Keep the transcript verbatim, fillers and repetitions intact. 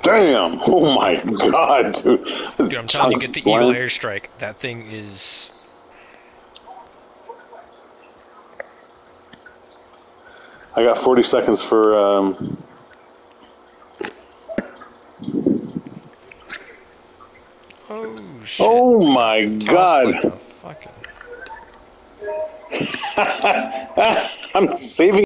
Damn! Oh my god, dude. Dude, I'm telling you, get the Eagle Airstrike. That thing is... I got forty seconds for... Um... Oh, shit. Oh my god! Like a fucking... I'm saving